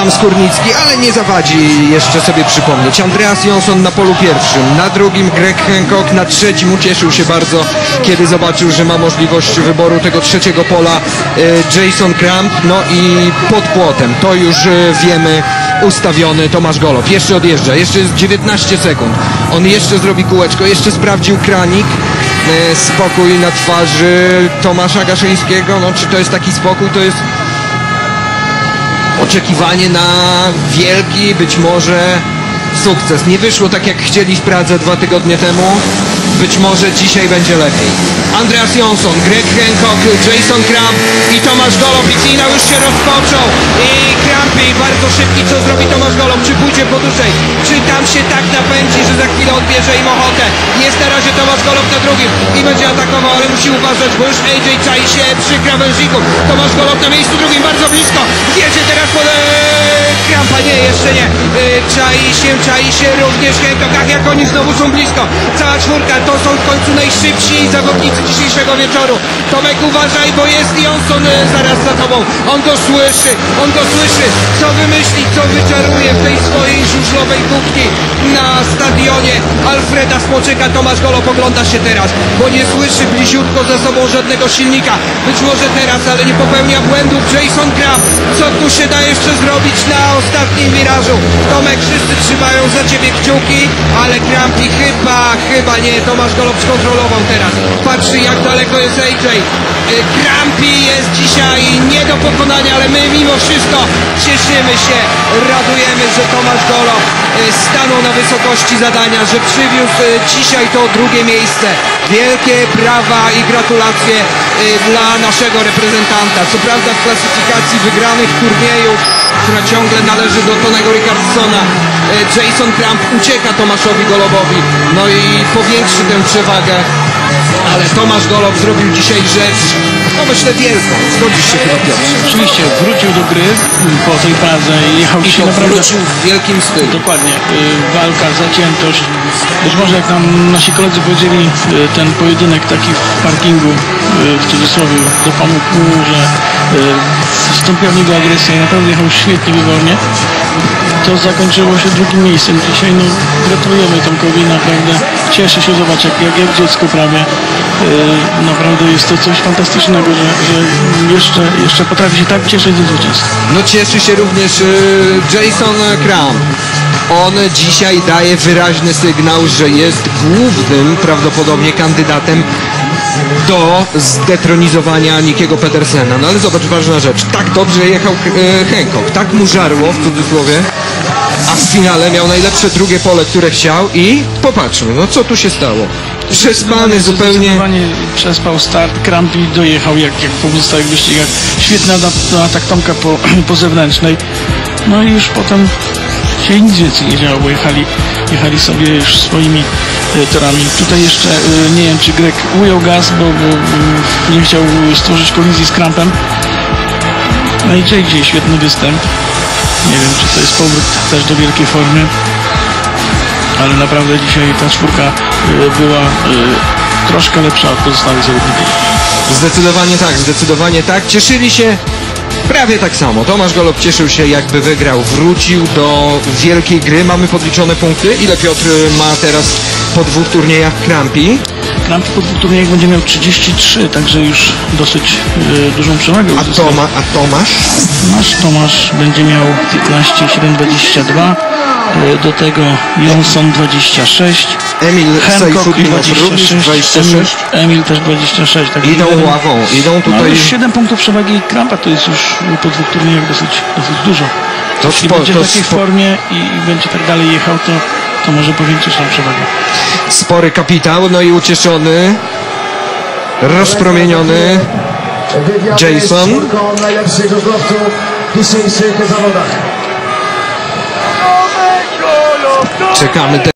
Adam Skórnicki, ale nie zawadzi jeszcze sobie przypomnieć. Andreas Jonsson na polu pierwszym, na drugim Greg Hancock, na trzecim ucieszył się bardzo, kiedy zobaczył, że ma możliwość wyboru tego trzeciego pola Jason Kramp. No i pod płotem, to już wiemy, ustawiony Tomasz Golob. Jeszcze odjeżdża, jeszcze jest 19 sekund. On jeszcze zrobi kółeczko, jeszcze sprawdził kranik. Spokój na twarzy Tomasza Gaszyńskiego. No czy to jest taki spokój, to jest oczekiwanie na wielki, być może sukces. Nie wyszło tak, jak chcieli w Pradze 2 tygodnie temu. Być może dzisiaj będzie lepiej. Andreas Jonsson, Greg Hancock, Jason Kramp i Tomasz Golob. I finał już się rozpoczął. I Krampy bardzo szybki. Co zrobi Tomasz Golob? Czy pójdzie po dłużej? Czy tam się tak napędzi, że za chwilę odbierze im ochotę? Jest na razie Tomasz Golob na drugim i będzie atakował, ale musi uważać, bo już AJ czai się przy krawężniku. Tomasz Golob na miejscu drugim, bardzo blisko. Jedzie teraz pod Krampa. Nie, jeszcze nie. Czai się również Hancock. Ach, jak oni znowu są blisko. Cała czwórka. To są w końcu najszybsi zawodnicy dzisiejszego wieczoru. Tomek, uważaj, bo jest Jonsson zaraz za tobą. On go słyszy. Co wymyśli, co wyczaruje w tej swojej żużlowej kuchni na stadionie Alfreda Smoczyka. Tomasz Golob ogląda się teraz, bo nie słyszy bliziutko za sobą żadnego silnika. Być może teraz, ale nie popełnia błędów Jason Kramp. Co tu się da jeszcze zrobić na ostatnim wirażu? Tomek, wszyscy trzymają za ciebie kciuki, ale Krampi chyba nie. Tomasz Golob skontrolował teraz. Patrzy, jak daleko jest AJ. Krampi jest dzisiaj nie do pokonania, ale my mimo wszystko cieszymy się, radujemy, że Tomasz Golob stanął na wysokości zadania, że przywiózł dzisiaj to drugie miejsce. Wielkie brawa i gratulacje dla naszego reprezentanta. Co prawda w klasyfikacji wygranych turniejów, która ciągle należy do Tonego Richardsona, Jason Kramp ucieka Tomaszowi Golobowi, no i powiększy tę przewagę, ale Tomasz Golob zrobił dzisiaj rzecz, no myślę, wielką. Zgodzisz się chyba, Piotrze? Oczywiście, wrócił do gry po tej Pradze i jechał I się to naprawdę wrócił w wielkim stylu. Dokładnie. Walka, zaciętość. Być może jak nam nasi koledzy powiedzieli, ten pojedynek taki w parkingu, w cudzysłowie, dopomógł mu, że wstąpiła w niego agresja i naprawdę jechał świetnie, wybornie. To zakończyło się drugim miejscem. Dzisiaj no, gratulujemy Tomkowi, naprawdę cieszę się, zobacz, jak dziecko prawie. Naprawdę jest to coś fantastycznego, że jeszcze potrafi się tak cieszyć ze zwycięstwa. No cieszy się również Jason Kramp. On dzisiaj daje wyraźny sygnał, że jest głównym prawdopodobnie kandydatem do zdetronizowania Nickiego Pedersena. No ale zobacz, ważna rzecz. Tak dobrze jechał Hancock, tak mu żarło w cudzysłowie, a w finale miał najlepsze drugie pole, które chciał i popatrzmy, no co tu się stało. Przespany zupełnie. Przespał start, Krampi dojechał jak po pozostałych wyścigach. Świetny atak Tomka po zewnętrznej. No i już potem się nic więcej nie działo, bo jechali sobie już swoimi torami. Tutaj jeszcze nie wiem, czy Greg ujął gaz, bo nie chciał stworzyć kolizji z Krampem. No i JJ świetny występ. Nie wiem, czy to jest powrót też do wielkiej formy, ale naprawdę dzisiaj ta czwórka była troszkę lepsza od pozostałych zawodników. Zdecydowanie tak. Cieszyli się prawie tak samo. Tomasz Golob cieszył się, jakby wygrał. Wrócił do wielkiej gry. Mamy podliczone punkty. Ile Piotr ma teraz po 2 turniejach Krampi? Kramp po 2 turniejach będzie miał 33, także już dosyć dużą przewagę. Tomasz będzie miał 15, 7, 22. Do tego Jonsson 26. Emil Hancock 26. Emil też 26. Tak idą ławą, idą tutaj. No, już 7 punktów przewagi Krampa to jest już po 2 turniejach dosyć dużo. Jeśli będzie w takiej formie i będzie tak dalej jechał, to może powiększyć tą przewagę. Spory kapitał, no i ucieszony, rozpromieniony Jason. Najlepszego chłopcu w dzisiejszych zawodach. Czekamy